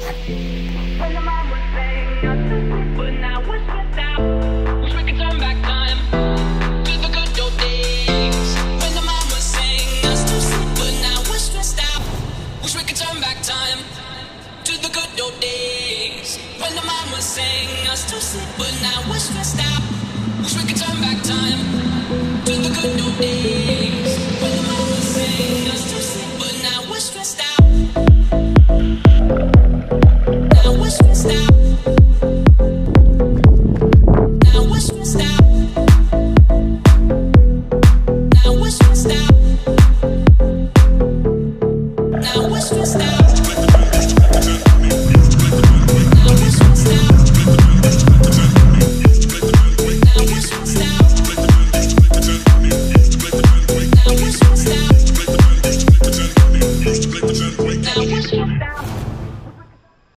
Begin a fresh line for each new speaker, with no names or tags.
When the mom was saying not to sleep, but now we're stressed out. Wish we could turn back time to the good old days. When the mom was saying us to sleep, but now we're stressed out. Wish we could turn back time to the good old days. When the mom was saying us to sleep, but now we're stressed out. Wish we could turn back time to the good old days. When the mom was saying us to sleep, but now we're stressed out. Now we're stressed out. Now we're stressed out. Now we're stressed out. Now we're stressed out.